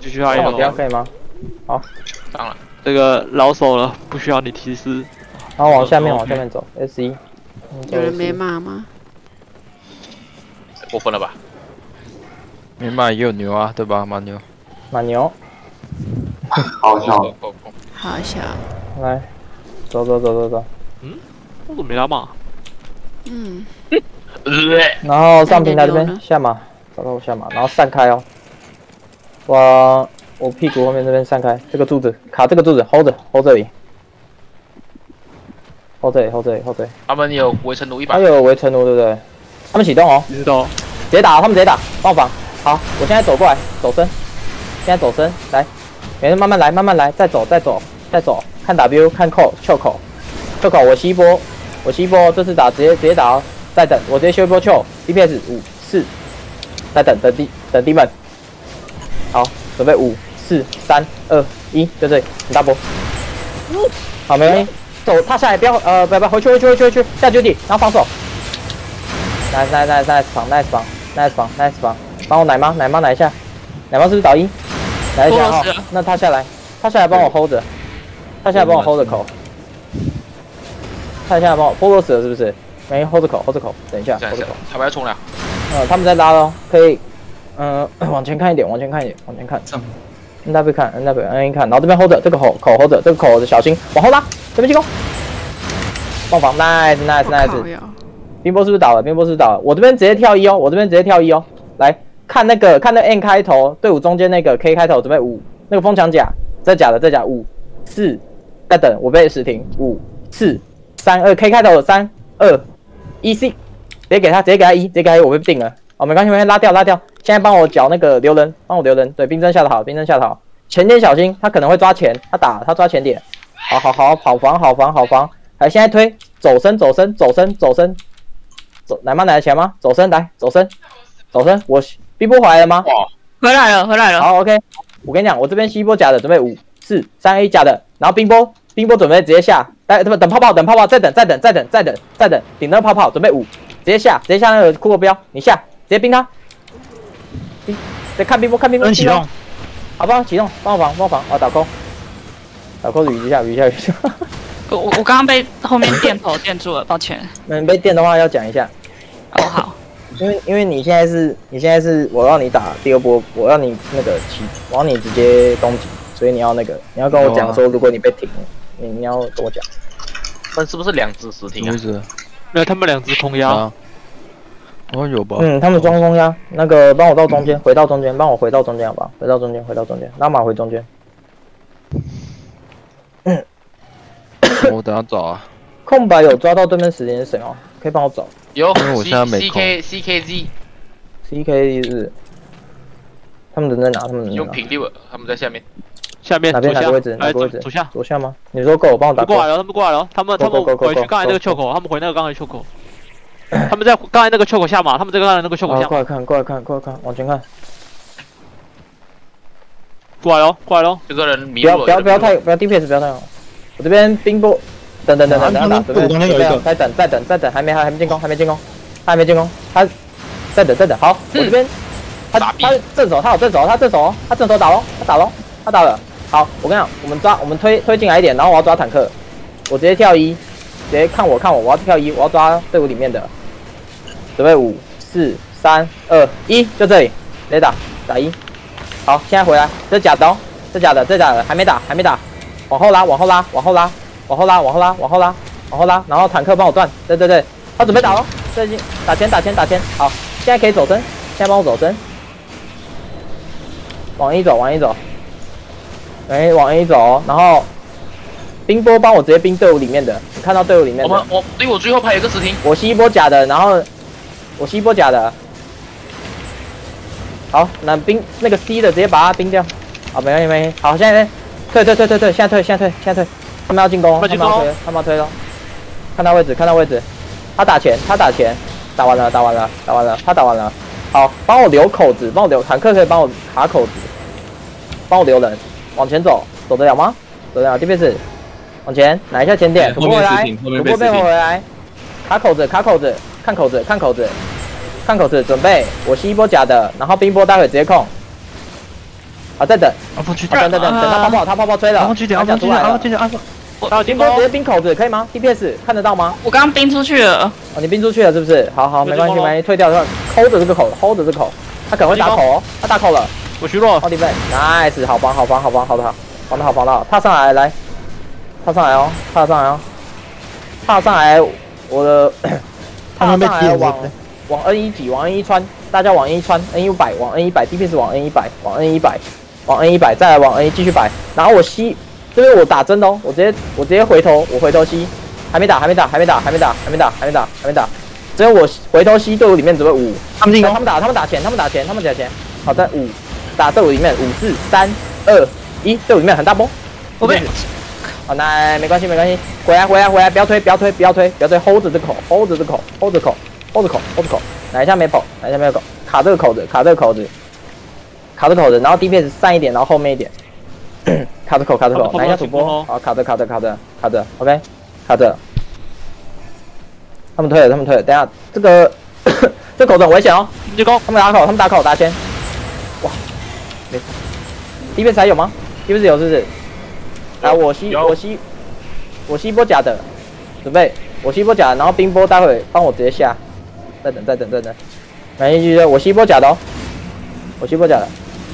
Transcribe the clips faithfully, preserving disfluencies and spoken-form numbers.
继续加油。 这样可以吗？好， 当然， 这个老手了，不需要你提示。 然后往下面往下面走 ，S 一。 有人没骂吗？ 过分了吧？ 没骂也有牛啊，对吧？马牛。 马牛。 好笑。 好笑。 来，走走走走走。 嗯？我怎么没他骂？ 嗯。 然后上平台这边下马，找到我下马，然后散开哦。往我屁股后面这边散开，这个柱子卡这个柱子 ，hold 着 hold 这里 ，hold 这里 hold 这里 hold 这里。 他们有围城弩一把。 他有围城弩对不对？他们启动哦。 知道。 直接打，他们直接打，帮我防。好，我现在走过来，走身，现在走身，来，每人慢慢来，慢慢来，再走，再走，再走，看 W， 看扣，袖口，袖口，我吸一波，我吸一波，这次打直接直接打哦，再等，我直接修一波袖 ，D P S 五四，再等等敌等敌们，好，准备五四三二一，就这里，你大波，好，没关系，走，踏下来，不要呃，不要不要，回去回去回去回去，下就地，然后防守 ，nice nice nice nice 防 nice 防 nice 防 nice 防。帮我奶妈，奶妈奶一下，奶妈是不是倒一？来一下哈，那他下来，他下来帮我 hold 着，他下来帮我 hold 着口，他下来帮我 hold 死了是不是？没 hold 着口 hold 着口，等一下 hold 着口， 他们要冲了， 呃，他们在拉咯，可以，嗯、呃，往前看一点，往前看一点，往前看 ，N W 看 N W N 看，然后这边 hold 着这个口口 hold 着这个口小心，往后拉，这边进攻，放防 ，nice nice nice， 冰波是不是倒了？冰波是不是倒了？我这边直接跳一哦，我这边直接跳一哦，来。看那个，看那 N 开头，队伍中间那个 K 开头，准备五，那个风墙甲，这假的，这假五四，再等，我被死停，五四三二 K 开头，三二一 C， 直接给他，直接给他一，直接给他一，我被定了，哦，没关系，没关系，拉掉拉掉，现在帮我缴那个留人，帮我留人，对，冰针下的好，冰针下的好，前点小心，他可能会抓前，他打他抓前点，好好好，好防好防好防，来，现在推，走身走身走身走身，走，奶妈奶得起来吗？走身来，走身走身，我。冰波回来了吗？ 回来了，回来了。 好 ，OK。我跟你讲，我这边吸一波假的，准备五、四、三 A 假的，然后冰波，冰波准备直接下，来，不等泡泡，等泡泡，再等，再等，再等，再等，再等，顶那个泡泡，准备五，直接下，直接下那个库克标，你下，直接冰他，冰，再看冰波，看冰波， 启动， 好，帮我启动，帮我防，帮我防，啊，打扣，打扣捋一下，捋一下，捋一下。 我我刚刚被后面电头电住了，抱歉。 那你被电的话要讲一下。 哦，好。 因为因为你现在是，你现在是我要你打第二波，我要你那个起，我要你直接攻击，所以你要那个，你要跟我讲说，如果你被停，你你要跟我讲。 他们是不是两只死停啊？ 没有，他们两只空压。 哦，有吧？ 嗯，他们双空压，那个帮我到中间，回到中间，帮我回到中间好不好？回到中间，回到中间，拉马回中间。 嗯，我等下找啊。 空白有抓到对面时间是谁哦？可以帮我找。 有， 因为我现在没空。 C K C K Z，C K 是，他们人在哪？他们人在哪？ 用平六，他们在下面。 下面哪边哪个位置？哪个位置？ 左下。 左下吗？你说够，帮我打。 过来了，他们过来了，他们他们回去刚才那个袖口，他们回那个刚才袖口。他们在刚才那个袖口下马，他们在刚才那个袖口下。 过来看，过来看，过来看，往前看。 过来喽，过来喽！ 这个人迷路了。不要不要不要太不要 D P S 不要太好。我这边冰波。等等等等等等，准备准备，再等再等再等，还没还还没进攻，还没进攻，他还没进攻，他再等再等，好，我这边他他正手，他有正手，他正手，他正手打喽，他打喽，他打了，好，我跟你讲，我们抓我们推推进来一点，然后我要抓坦克，我直接跳一，直接看我看我，我要跳一，我要抓队伍里面的，准备五四三二一，就这里，直接打打一，好，现在回来，这假的哦，这假的这假的还没打还没打，往后拉往后拉往后拉。往后拉，往后拉，往后拉，往后拉，然后坦克帮我断，对对对，他准备打了，最近打前打前打前，好，现在可以走身，现在帮我走身，往一走，往一走，哎，往一走，然后冰波帮我直接冰队伍里面的，你看到队伍里面的， 我们我对我最后排有个死停， 我吸一波假的，然后我吸一波假的，好，那冰那个 C 的直接把它冰掉，好，没关系没关系，好，现在退退退退退，现在退现在退现在退。他们要进攻，他们要推，他们要推了。看他位置，看他位置。他打前，他打前，打完了，打完了，打完了，他打完了。好，帮我留口子，帮我留坦克可以帮我卡口子，帮我留人，往前走，走得了吗？走得了 ，D P S， 往前，拿一下前点，突破回来，突破变回来，卡口子，卡口子，看口子，看口子，看口子，准备，我吸一波假的，然后冰波待会直接控。 好，再等， 阿峰去等等等等，他泡泡他泡泡吹了， 阿峰去点，阿峰去点，阿峰去点，阿峰。 冰波直接冰口子可以吗 ？D P S 看得到吗？ 我刚刚冰出去了。 哦，你冰出去了是不是？好好，没关系，没关系，退掉，退掉 ，hold 着这个口 ，hold 着这口，他可能会打口哦，他打口了， 我虚弱。 奥利贝 ，nice， 好防好防好防好的好，防的好防的好，踏上来来，踏上来哦，踏上来哦，踏上来，我的，踏上来往往 N 一挤，往 N 一穿，大家往 N 一穿 ，N 一百往 N 一百 ，D P S 往 N 一百，往 N 一百，往 N 一百，再来往 N 一继续摆，然后我吸。这边我打针哦，我直接我直接回头，我回头吸，还没打，还没打，还没打，还没打，还没打，还没打，还没打，只有我回头吸，队伍里面只会五，他们进攻，他们打，他们打钱，他们打钱，他们打钱，好在五，打队伍里面五四三二一，队伍里面很大波， 我被， 好，那没关系没关系，回来回来回来，不要推不要推不要推不要推 ，hold 着这口 hold 着这口 hold 着口 hold 着口 hold 着口，哪一下没跑，哪一下没有口，卡这个口子卡这个口子，卡这个口子，然后 D P S 散一点，然后后面一点。卡着口，卡着口，拿一下主播，好，卡着，卡着，卡着，卡着 ，OK， 卡着。他们退了，他们退了，等下这个这口子很危险哦， 进攻， 他们打口，他们打口，打先，哇，没事 ，D P S 还有吗 ？D P S 有是不是？来，我吸，我吸，我吸一波假的，准备，我吸一波假的，然后冰波待会帮我直接下，再等，再等，再等，来继续，我吸一波假的哦，我吸一波假的。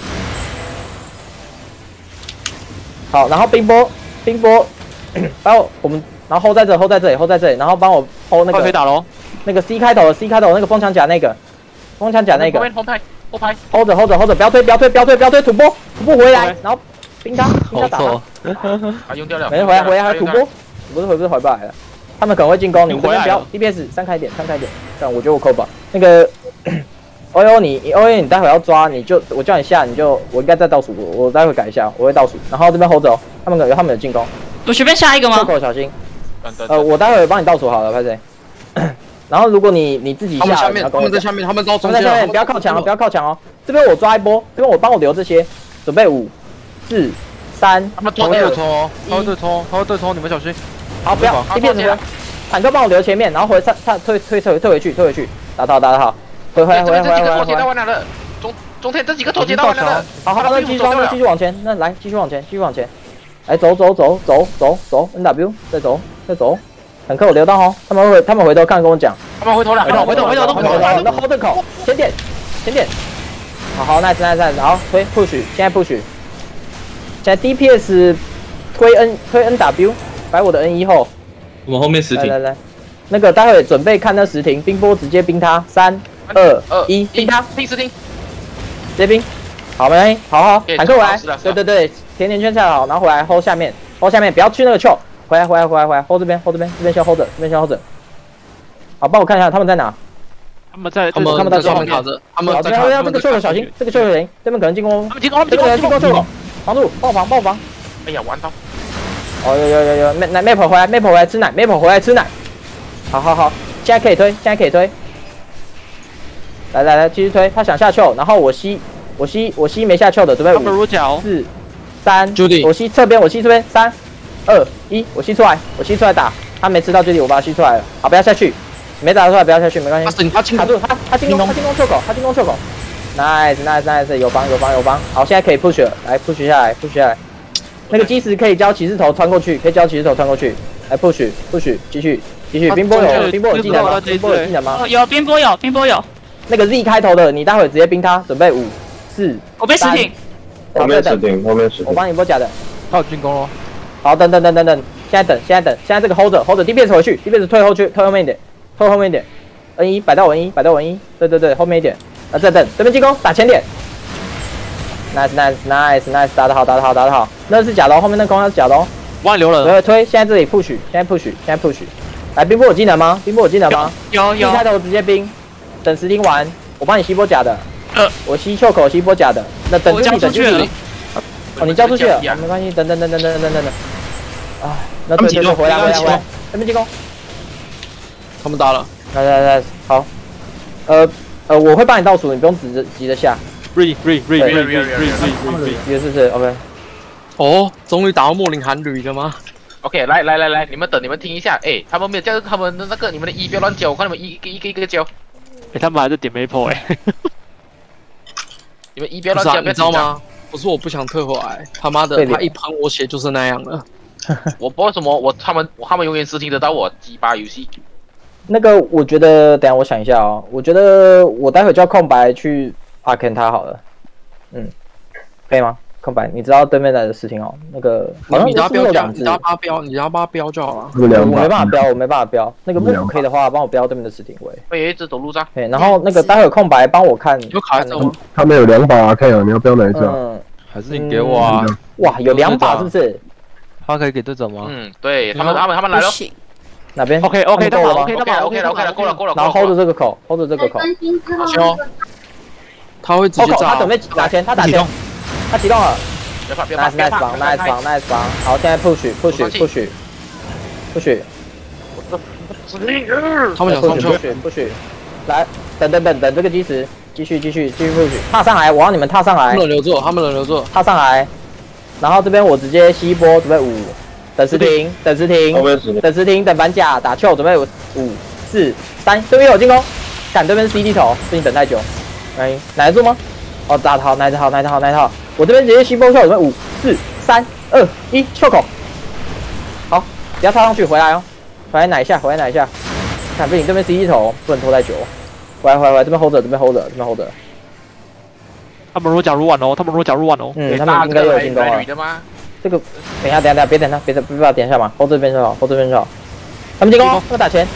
好，然后冰波，冰波，帮我我们，然后 hold 在这 ，hold 在这里 ，hold 在这里，然后帮我 hold 那个， 可以打喽， 那个 C 开头的 C 开头那个风墙甲那个，风墙甲那个， 后拍后拍 ，hold 着 hold 着 hold 着，不要推不要推不要推不要推，土波土波回来，然后冰他冰他打他， 啊用掉了， 没人回来回来还土波，不是回不是回不来了，他们可能会进攻，你们这边不要 D P S 散开一点散开一点，这样我觉得我扣吧，那个。O U 你 O U 你待会要抓，你就我叫你下，你就我应该再倒数，我我待会改一下，我会倒数，然后这边 hold 着，他们有他们有进攻， 我随便下一个吗？ 出口小心，呃，我待会帮你倒数好了，拍谁？然后如果你你自己下， 他们下面，他们在下面，他们到中间， 他们在下面，不要靠墙哦，不要靠墙哦，这边我抓一波，这边我帮我留这些，准备五、四、三， 他们抓对冲哦，他会对冲，他会对冲，你们小心。 好，不要，这边怎么？坦克帮我留前面，然后回上上退退退退回去，退回去，打到打得好。回回来回来回来回来回来！ 中中天这几个拖接到完了， 好好，那继续继续往前，那来继续往前，继续往前，来走走走走走走 ，N W 再走再走，坦克我留到哦，他们会他们回头看跟我讲， 他们回头了，回头回头回头回头，那 hold 这口，前点前点，好好 nice nice nice，好推 push， 现在 push， 现在 D P S 推 N 推 N W， 摆我的 N 一后， 我们后面十停， 来来来，那个待会准备看那十停，冰波直接冰他三。二二一，冰他， 冰死停， 直接冰，好没关系，好好，坦克回来，对对对，甜甜圈下好，然后回来 hold 下面 ，hold 下面，不要去那个球，回来回来回来回来 ，hold 这边 hold 这边，这边先 hold 着，这边先 hold 着，好，帮我看一下他们在哪， 他们在， 他们他们在上面卡着，他们在卡，这个球口小心，这个球口小心，这边可能进攻， 他们进攻，他们这边进攻球口，防住，爆防爆防， 哎呀完刀， 哦有有有有，奶 map 回来 map 回来吃奶 map 回来吃奶，好好好，现在可以推，现在可以推。来来来，继续推，他想下球，然后我吸，我吸，我吸没下球的，准备五、四、三，我吸侧边，我吸这边，三、二、一，我吸出来，我吸出来打，他没吃到距离，我把他吸出来了，好，不要下去，没打出来不要下去，没关系，他卡住，他他进攻，他进攻球口，他进攻球口 ，nice nice nice， 有防有防有防，好，现在可以 push 了，来 push 下来 push 下来，那个基石可以教骑士头穿过去，可以教骑士头穿过去，来 push push 继续继续，冰波有冰波有技能吗？冰波有技能吗？ 有冰波有冰波有。 那个 Z 开头的，你待会直接冰他，准备五、四， 我被实停， 后面实停，后面实停， 我帮你波假的， 他有进攻咯。 好，等等等等等，现在等，现在等，现在这个 hold 着 hold 着 ，D P S 回去 ，D P S 退后去，退后面一点，退后面一点 ，N 一摆到 N 一，摆到 N 一，对对对，后面一点，啊再等，这边进攻，打前点 ，nice nice nice nice， 打得好，打得好，打得好，那是假的，后面那攻是假的哦， 忘留了， 对，推，现在这里 push， 现在 push， 现在 push， 来冰波有技能吗？冰波有技能吗？ 有有， Z 开头直接冰，等十停完。我帮你吸波假的， 呃， 我吸袖口吸波假的，那等距离等距离，哦，你交出去了，没关系，等等等等等等等等，啊，那对对对，回来回来回来，这边进攻， 他们打了， 来来来，好，呃呃，我会帮你倒数，你不用急着急着下 ，re re re re re re re， 也是是 OK， 哦，终于打到莫林寒旅了吗 ？OK， 来来来来，你们等你们听一下，哎，他们没有叫他们的那个你们的一不要乱交，我看你们一个一个一个交。 哎、欸，他们还在点 Maple 哎、欸， 你们一不要乱交， 你知道吗？ 不是我不想退回来，他妈的， 对的他一喷我血就是那样了。 我不知道为什么我他们他们永远是听得到我鸡巴游戏。 那个我觉得，等一下我想一下哦，我觉得我待会叫空白去阿 Ken 他好了，嗯，可以吗？空白，你知道对面来的事情哦，那个好像你让他标价， 是有两只你，让他标，你让他标就好了。 我没办法标，我没办法标。那个幕府可以的话，帮我标对面的石廷位。 会有一只走路上， 对，然后那个待会有空白帮我看。 有卡在这吗？ 他们有两把阿 K 啊，你要标哪一只啊？ 嗯， 还是你给我啊？ 哇，有两把是不是？ 他可以给队长吗？ 嗯，对他们他们他们来了。 不行， 哪边 OK OK， 够了吗 OK OK 了 OK 了 OK 了，够了够了。 然后 hold 着这个口 ，hold 着这个口。 好凶，他会直接炸。 他准备打钱，他打钱，他启动了。 别怕别怕 Nice nice 防 nice 防 nice 防，好，现在 push push push push。 他们想上去， push push，来，等等等等这个基石，继续继续继续 push，踏上来，我让你们踏上来他，们轮流做，他们轮流做。 踏上来，然后这边我直接吸一波，准备五，等时停，等时停， 后面十等时停，等反甲，打球，准备五四三，对面有进攻，赶对面是 C D 头，不行等太久，来，哪一座吗？哦，打得好，哪一套，哪一套，哪一套，我这边直接吸波球，准备五四三二一，袖口，好，不要插上去，回来哦，回来奶一下，回来奶一下，看不行，对面 C D 头不能拖太久，回来回来回来，这边 hold 着，这边 hold 着，这边 hold 着， 他们如果假如完哦，他们如果假如完哦， 嗯，他们应该又有进攻了。 的吗？ 这个等一下，等一下，等一下，别等他，别等，别把他点一下嘛，hold 这边就好，hold 这边就好。他们进攻，那个打钱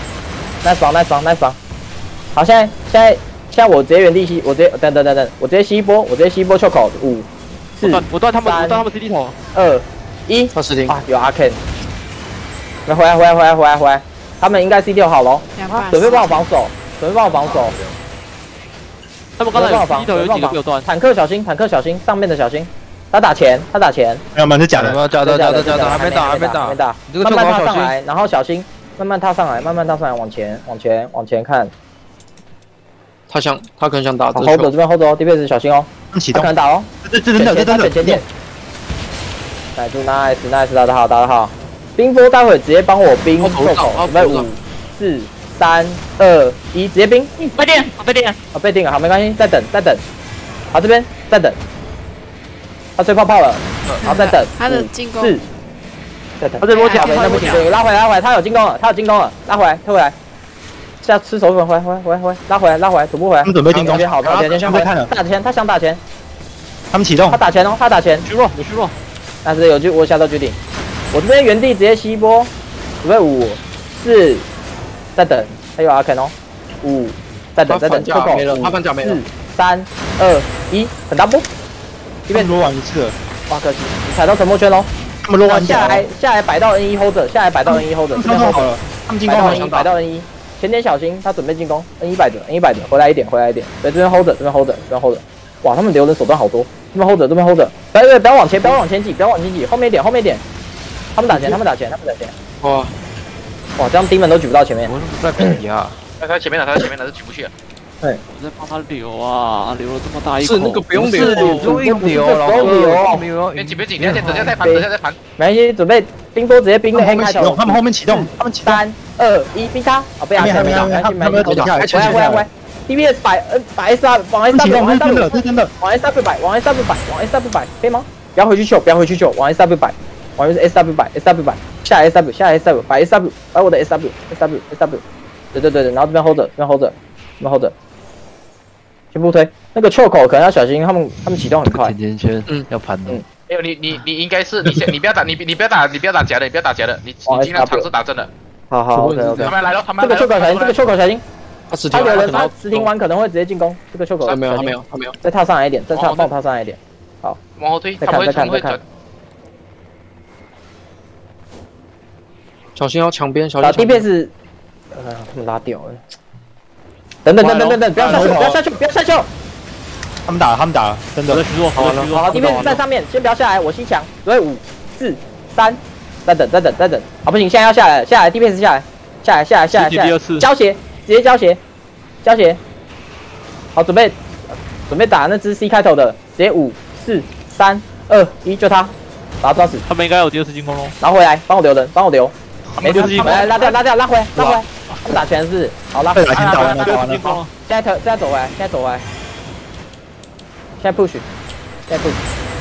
，nice 防 ，nice 防 ，nice 防。好，现在现在现在我直接原地吸，我直接等等等等，我直接吸一波，我直接吸一波袖口，五、四、 我断我断他们， 三我断他们 C D 头。 二、一， 他死停。 啊，有阿 Ken。来，回来，回来，回来，回来，回来，他们应该 C 六好喽， 两把准备帮我防守，准备帮我防守， 他们刚才有 C 准备帮我防 D 头有几个被我断， 坦克小心，坦克小心，上面的小心。他打钱，他打钱。 没有，满是假的，假的，假的，假的，还没打， 还没打， 还没打。 你这个慢慢球好小心。 踏上来，然后小心，慢慢踏上来，慢慢踏上来，往前，往前，往前看。 他想，他可能想打好这 ，hold 着球。 这边 hold 着哦 ，D P S 小心哦，他启动可能打哦。 这这真的，这真的前前点。来住 nice nice 打得好，打得好。冰波待会直接帮我冰袖口，准备五、四、三、二、一，直接冰。 被电，被电。 好，被定了，好，没关系，再等，再等。好，这边再等。他吹泡泡了，好，再等。 他的进攻四，再等。 他这波假， 那不行，对，拉回来，拉回来，他有进攻了，他有进攻了，拉回来，退回来。下吃手粉，回来，回来，回来，回来，拉回来，拉回来，徒步回来。 他们准备进攻， 好，打钱，先回来。打钱，他想打钱， 他们启动他，打钱哦，他打钱。 虚弱，有虚弱。 但是有就我下到决定，我这边原地直接吸一波，准备五、四，再等，还有阿肯哦，五，再等，再等， 他反甲没了，他反甲没了四、三、二、一，很大波。 这边罗完一次了， 哇，可惜你踩到沉默圈喽。 他们罗完下来，下来摆到 N 一 hold 着，下来摆到 N 一 hold 着，这边 hold 好了着，， 他们进摆到 N 一， 攻好像摆到 N 一，前点小心，他准备进攻 N 一摆着 ，N 一摆着，回来一点，回来一点，对，这边 hold 着，这边 hold 着，这边 hold 着，哇，他们留人手段好多，这边 hold 着，这边 hold 着，不要不要往前，不要往前挤，不要往前挤，后面一点，后面一点，他们打钱，他们打钱，他们打钱， 哇， 哇，这样敌们都举不到前面， 我怎么在比啊？ 他在前面了，他在前面了，是举不去了。 我在帮他流啊，流了这么大一口。 是那个不用流， 不用流， 不是流没有， 别紧别紧，等下等下再盘，等下再盘。 没关系，准备冰波直接冰的他 N 开头们启动，，他们后面启动，他们启动， 三二一，冰他，啊，被压下，被压下， 他们要投下来， 回来回来回来 ，D P S 摆 N 摆 S R 往 S 启 W 动， 往这 S 真 W 的，这真的， 往 S W 摆，往 S W 摆，往 S W 摆，可以吗？不要回去救，不要回去救，往 S W 摆，往 S W 摆 ，S W 摆，下来 S W，下来 S W，摆 S W，摆我的 S W，S W，S W，对对对对，然后这边 hold 着，这边 hold 着，这边 hold 着，全部推，那个袖口可能要小心，他们他们启动很快甜，甜圈， 嗯要盘的， 没有你你你应该是你先你不要打你你不要打你不要打假的，你不要打假的，你你尽量尝试打真的。 好好 OK OK， 他们来了，他们这个袖口小心，这个袖口小心， 他死停了， 他有人他实停完可能会直接进攻，这个袖口他没有，他没有，他没有。 再踏上来一点，再踏帮我踏上来一点， 往后推， 再他们看再看再看会他们会转。 小心要墙边，小打心 D P S，呃，他们拉掉了。等等等等等等，不要下去，不要下去，不要下去。 他们打了，他们打了，真的我在，虚弱，我在虚弱。 好，D P S 在上面，先不要下来，我吸墙。准备五、四、三，再等再等再等。啊，不行，现在要下来了，下来 D P S 下来，下来下来下来下来。交鞋，直接交鞋，交鞋。好，准备准备打那只 C 开头的，直接五、四、三、二、一，就他，把他抓死， 他们应该有第二次进攻喽。 拿回来，帮我留人，帮我留。没事， 第二次进攻， 来拉掉拉掉拉回来拉回来。他们打拳是，好拉回来。 被打钱打完了， 第打完了， 二次进攻了。 现在投，现在走回来，现在走回来。现在 push， 现在 push。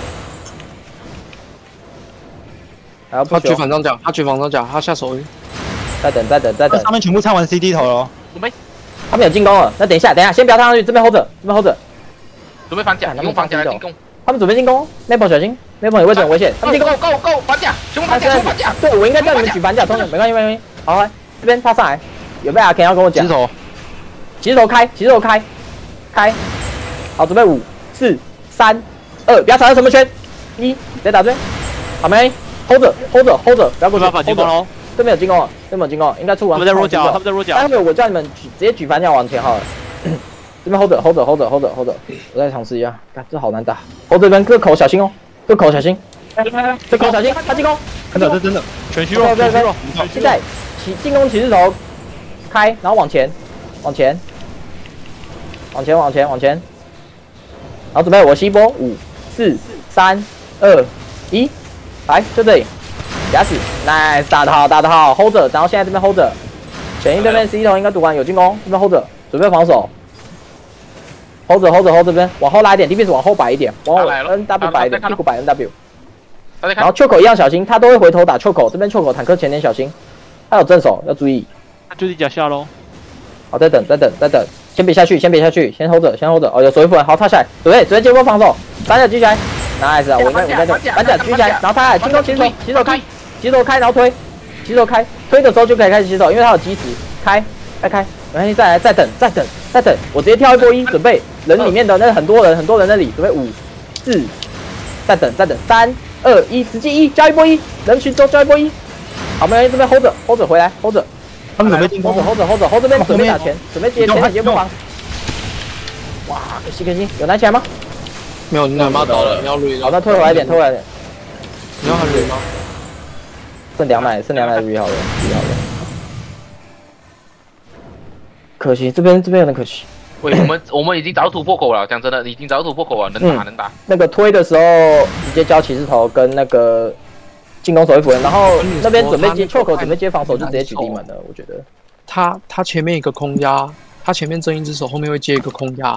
然后他 push 举哦反上甲，他举反上甲，他下手晕。 再等再等再等， 上面全部唱完 C D 头了。 准备他们有进攻了。那等一下等一下，先不要踏上去，这边 hold 着，这边 hold 着。 准备反甲，用反甲来进攻。 他们准备进攻 ，Maple 小心 ，Maple 有位置很危险。他们进攻 ，Go Go Go 反甲，全部反甲，全部反甲。 对，我应该叫你们举反甲，同学，没关系没关系。好，来这边他上来，有没有阿 Ken 要跟我讲？ 石头， 骑士头开，骑士头开，开。好，准备五、四、三、二，不要踩到什么圈，一，直接打对。好，没关系 ，hold 着 hold 着 hold 着，不要过去。 反进攻喽！ 这边有进攻了，这边有进攻了，应该出完。 他们在弱脚，他们在弱脚。 待会我叫你们举，直接举反甲往前好了。这边 hold 着 hold 着 hold 着 hold 着 hold 着，我再尝试一下，看这好难打。hold 这边这口小心哦，这口小心，这口小心，他进攻， 真的，这真的全虚弱， 对对对全虚弱。 现在起进攻骑士头开，然后往前，往前，往前往前往前，然后准备我吸波，五、四、三、二、一，来就这里，假死 ，nice 打得好打得好 ，hold 着，然后现在这边 hold 着，前一对面 C 头应该读完有进攻，这边 hold 着，准备防守。hold 着 hold 着 hold 这边，往后拉一点 ，D P S 往后摆一点，往后 N W 摆一点，屁股摆 N W。然后秋口一样小心，他都会回头打秋口，这边秋口坦克前点小心，他有正手要注意。 他就地脚下喽。 好，再等再等再等，先别下去，先别下去，先 hold 着，先 hold 着。哦，有手一符文，好，踏下来，准备直接接波防守，反甲举起来 ，nice 啊，我应该我应该对，反甲举起来，然后他来进攻骑手，骑手开，骑手开，然后推，骑手开，推的时候就可以开始骑手，因为他有基石，开，开开，没关系，再来再等再等再等，我直接跳一波一，准备人里面的那很多人很多人那里，准备五、四，再等再等三。二一，直接一加一波一，人群中加一波一，好，没关系，这边 hold 着 hold 着回来 hold 着， 他们准备进攻 hold 着 hold 着 hold 着 hold 这边准备打钱，准备接前点接波防。哇，可惜可惜，有拿起来吗？ 没有，你奶妈倒了，你要捋好，那退回来一点，退回来一点。 你要喊捋吗？ 剩两奶，剩两奶捋好了，捋好了。可惜这边这边有点可惜。 喂，我们我们已经找到突破口了，讲真的，已经找到突破口了，能打能打。 那个推的时候直接交骑士头跟那个进攻手一符文，然后那边准备接错口，准备接防守就直接举地门了，我觉得。 他他前面一个空压，他前面正一只手，后面会接一个空压。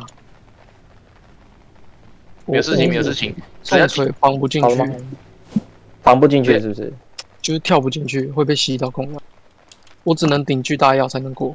没有事情，没有事情。 重锤防不进去， 防不进去是不是？ 就是跳不进去，会被吸到空压。我只能顶巨大药才能过。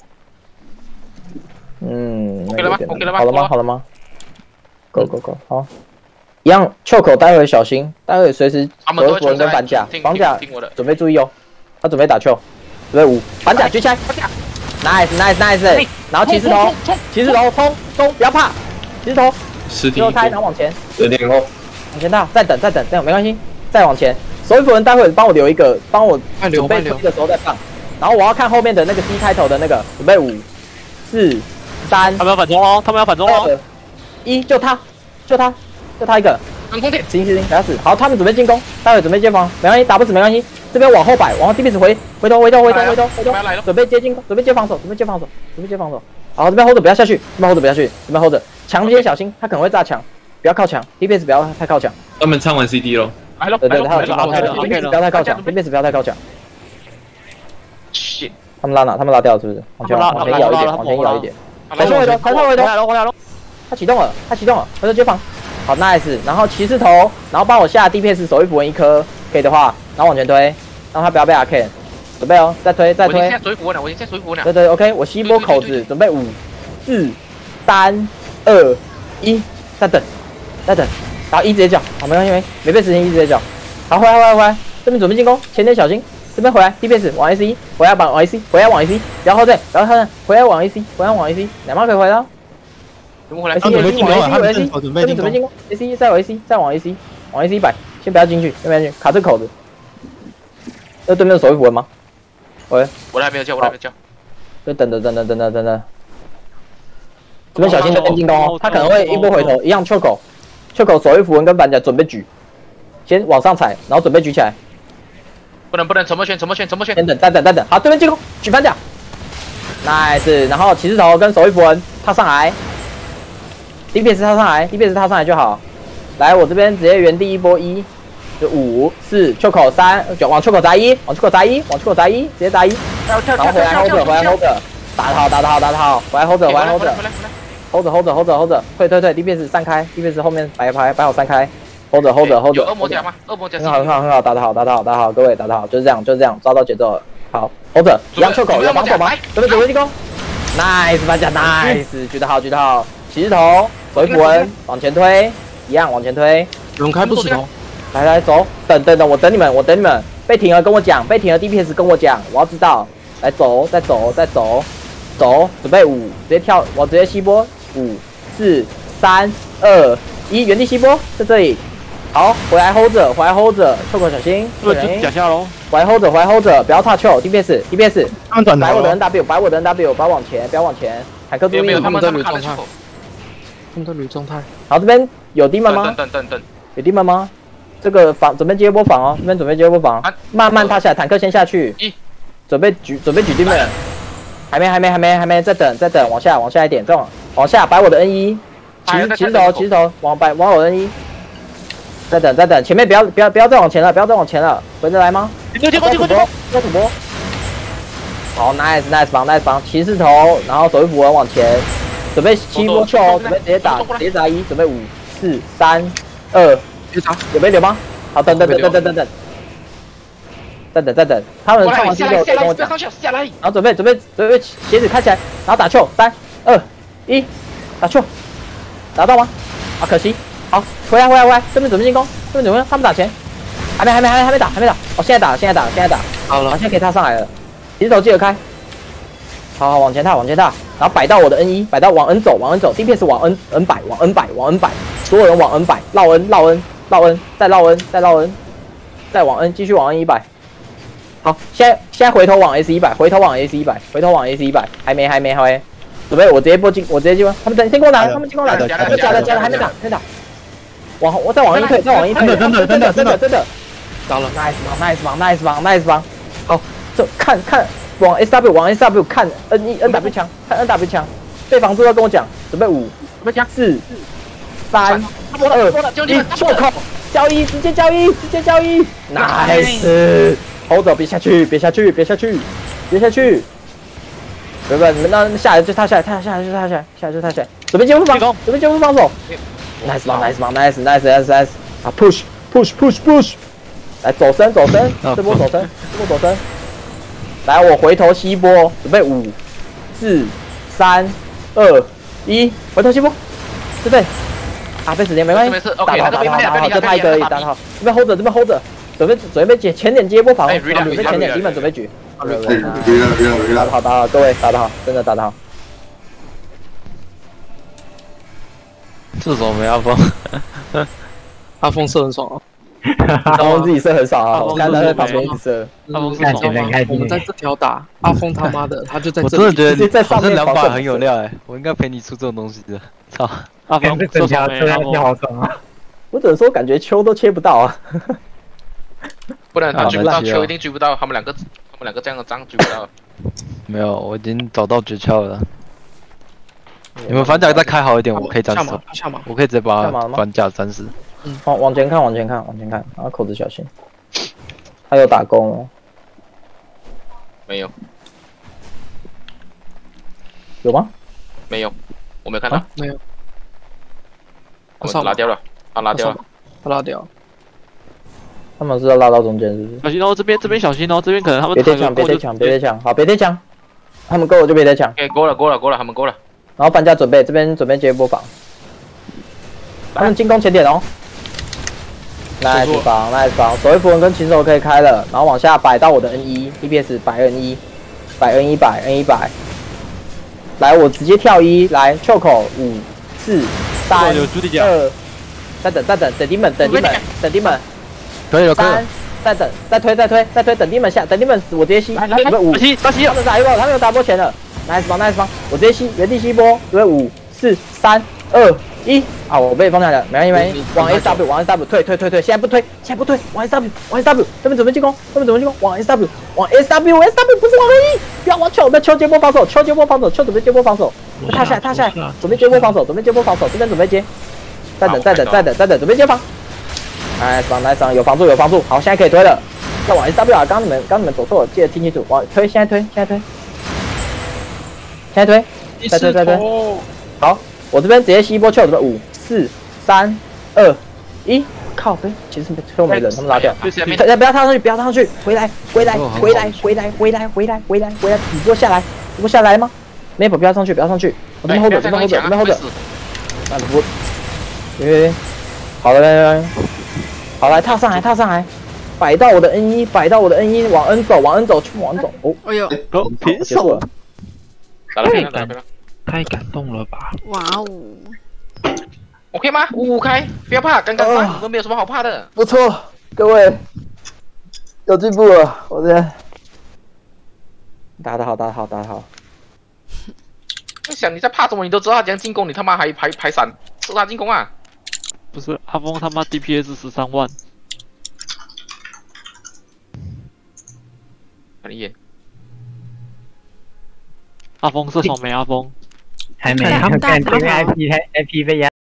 嗯 ，OK 了吗 ？OK 了吗？ 好了吗？好了吗 ？Go go go， 好。一样，袖口待会小心，待会随时手一符文跟反甲，反甲准备注意哦。他准备打球，准备五反甲举起来 ，nice nice nice， 然后骑士头，骑士头冲冲，不要怕，骑士头，最后开，然后往前， 十点后， 往前大，再等再等，这样没关系，再往前，手一符文待会帮我留一个，帮我准备推的时候再放，然后我要看后面的那个 C 开头的那个，准备五四。三， 他们要反冲哦，他们要反冲哦。 一，就他，就他，就他一个。 防空点， 行行行，不要死。好，他们准备进攻，待会准备接防，没关系，打不死没关系。这边往后摆，往后 D P S 回，回头回头回头回头回头，准备接进攻，准备接防守，准备接防守，准备接防守。好，这边 hold 着不要下去，这边 hold 着不要下去，这边 hold 着，墙边小心，他可能会炸墙，不要靠墙 ，D P S 不要太靠墙。 他们唱完 C D 咯。 来了， 对对对，他有进攻，他有进攻 ，D P S 不要太靠墙 ，D P S 不要太靠墙。 shit， 他们拉哪？他们拉掉是不是？往前往前摇一点，往前摇一点。抬手回头，抬手回头， 回来了，回来了。 他启动了，他启动了，回头接防，好 nice。然后骑士头，然后帮我下 D P S 手一符文一颗，可以的话，然后往前推，让他不要被阿 Ken。准备哦，再推再推。 我已经下手一符文了，我已经下手一符文了。 对对 ，OK， 我吸波口子，准备五、四、三、二、一，再等，再等，然后一直接叫，好没关系没，没被时间一直接叫，好回来回来回来，这边准备进攻，前点小心。这边回来 ，D P S 往 A C， 回来往 A C， 回来往 A C， 不要后退，不要后退，回来往 A C， 回来往 A C， 两毛可以回到。 怎么回来？ A C 准备进攻了，他们 A C， 准备进攻。 准备进攻 ，A C 再往 A C， 再往 A C， 往 A C 摆，先不要进去，先不要进去，卡这口子。这对面的手一符文吗？喂， 我还没有叫，我还没有叫。 就等着等着等着等着。这边小心这边进攻哦，他可能会一波回头，一样秋口，秋口手一符文跟反甲准备举，先往上踩，然后准备举起来。 不能不能，怎么选怎么选怎么选？ 先等，再等，再等。好，对面进攻，举反甲 ，nice。然后骑士头跟手一符文踏上来 ，D P S 踏上来 ，D P S 踏上来就好。来，我这边直接原地一波一，就五四，秋口三，往秋口砸一，往秋口砸一，往秋口砸一，直接砸一。然后回来 hold 着，回来 hold 着，打得好，打得好，打得好，回来 hold 着，回来 hold 着 ，hold 着 hold 着 hold 着，退退退 ，D P S 散开 ，D P S 后面摆一排，摆好散开， hold 着 hold 着 hold 着。 有恶魔甲吗？恶魔甲。 很好很好很好，打得好打得好打得好，各位打得好，就是这样就是这样，抓到节奏了。好 hold 着，一样 Q 口有防守吗？准备准备进攻。nice 反甲 nice， 举得好举得好，起势头，回符文往前推，一样往前推。 轮开不死头。 来来走，等等等，我等你们我等你们。被停了跟我讲，被停了 D P S 跟我讲，我要知道。来走再走再走。走，准备五，直接跳，我直接吸波，五、四、三、二、一，原地吸波，在这里。好，回来 hold 着，回来 hold 着，臭口小心， 对，就假下喽。 回来 hold 着，回来 hold 着，不要踏球 ，D P S，D P S， 他们转头摆我的 N W， 摆我的 N W， 不要往前，不要往前，坦克注意。 没有，他们在他们看捋状态。 得出口。 他们在捋状态。 好，这边有地门吗？ 等等等等， 有地门吗？这个防准备接波防哦，这边准备接波防，慢慢踏下来，坦克先下去。 一， 准备举，准备举地门。还没，还没，还没，还没，再等，再等，往下，往下一点，再往往下，摆我的 N 一，起起势头，起势头，往摆，往我的 N 一，再等，再等，前面不要，不要，不要再往前了，不要再往前了，回得来吗？ 进攻进攻进攻！ 要主播。好 ，nice nice 防 nice 防，起势头，然后手一符文往前，准备七波球，准备直接打，直接砸一，准备五、四、三、二，有没有吗？好，等等等等等等等。再等再等，他们唱完之后跟我讲，然后准备准备准备鞋子开起来，然后打球，三二一，打球，打到吗？啊，可惜，好，回来回来回来，这边准备进攻，这边准备他们打前，还没还没还没还没打还没打，哦，现在打现在打现在打， 好了， 现在可以踏上来了，起手记得开，好好往前踏往前踏，然后摆到我的 N 一，摆到往 N 走往 N 走 ，D P S 往 N N 百往 N 百往 N 百，所有人往 N 百绕 N 绕 N 绕 N 再绕 N 再绕 N， 再往 N 继续往 N 一百。好，现在现在回头往 S 一百，回头往 S 一百，回头往 S 一百，还没还没还没，准备我直接播进，我直接进，他们等先给我打，他们进攻来，加了加了加了，还没打还没打，往我再往一退，再往一退， 真的真的真的真的， 打了 ，nice 防 nice 防 nice 防 nice 防，好，这看看往 S W 往 S W 看 N 一 N W 枪，看 N W 枪，被防住要跟我讲，准备五、四、三、二、一，错口。交易，直接交易，直接交易 ，nice， hold 着，别下去，别下去，别下去，别下去，别不，你们那下来就踏下来，踏下来就踏下来，下来就踏下来，准备接步防，准备接步防守 ，nice 防 ，nice 防 ，nice nice nice nice， 啊 push push push push， 来走身走身，这波走身，这波走身，来我回头吸波，准备五、四、三、二、一，回头吸波，对不对？啊，被时间没关系，打好打好打好，就他一个而已，打好，这边 hold 着，这边 hold 着，准备准备接前点接波防，准备前点，你们准备举，打得好打得好，各位打得好，真的打得好。 这种没阿峰， 阿峰射很爽啊， 阿峰自己射很少啊，我看他在旁边一直射， 阿峰看起来开心。我们在这条打，阿峰他妈的他就在这里， 我真的觉得你在上面两把很有料哎，我应该陪你出这种东西的，操。阿峰这条这条好爽啊！ 我只能说感觉秋都切不到啊， 不然他追不到秋一定追不到，他们两个他们两个这样的仗追不到。 没有，我已经找到诀窍了。你们反甲再开好一点，我可以暂时，我可以直接把反甲暂时。 嗯，往往前看，往前看，往前看，然后口子小心。他有打工哦？ 没有。 有吗？ 没有，我没有看到。 没有。 我拉掉了，他拉掉了， 他拉掉。 他们是要拉到中间，是不是？ 小心哦，这边这边小心哦，这边可能他们别贴墙，别贴墙，别贴墙，好，别贴墙。他们够了就别贴墙。 哎，够了，够了，够了，他们够了。 然后反甲准备，这边准备接波防。他们进攻前点哦。nice 防 ，nice 防，手绘符文跟琴手可以开了，然后往下摆到我的 N 一 ，D P S 摆 N 一，摆 N 一百 N 一百。来，我直接跳一，来 Q 口五四。三二，再等再等等敌们等敌们等敌们， 可以了可以了。 三，再等再推再推再推等敌们下等敌们死我直接吸， 来来来， 五吸打吸， 他们打一波他们有打波前了 ，nice 防 nice 防，我直接吸原地吸波，准备五四三二一，啊我被封下来，没关系没关系，往 S W 往 S W 退退退退，现在不推现在不推，往 S W 往 S W， 他们准备进攻他们准备进攻往 S W 往 S W S W 不是往 N 一，不要往球，那球接波防守，球接波防守，球准备接波防守。踏下来，踏下来，准备接波防守，准备接波防守，这边准备接，再等，再等，再等，再等，准备接防。nice 防 nice 防，有防住，有防住，好，现在可以推了。要往 S W 啊，刚你们刚你们走错了，记得听清楚，往推，现在推，现在推，现在推，再推，再推。好，我这边直接吸一波球，准备五、四、三、二、一， 靠背，其实都没人，他们拉掉。 对， 不要不要踏上去，不要踏上去，回来回来回来回来回来回来回来回来，你给我下来，你给我下来吗 ？Map 不要上去，不要上去，我这边 hold 着，这边 hold 着，这边 hold 着。啊不，对，好了来来，好来踏上来踏上来，摆到我的 N 一，摆到我的 N 一，往 N 走往 N 走去往 N 走。哦， 哎呦， 哦，平手了， 打了平了，打了平了。 太感动了吧！ 哇哦 ，OK 吗？五五开，不要怕，刚刚打你们没有什么好怕的。 不错，各位有进步了，我这打得好，打得好，打得好。 你想你在怕什么？你都知道他怎样进攻，你他妈还排排闪射他进攻啊？ 不是阿峰他妈 D P S 十三万， 很严。 阿峰射手没阿峰， 还没，他们干这个 I P I P 被压。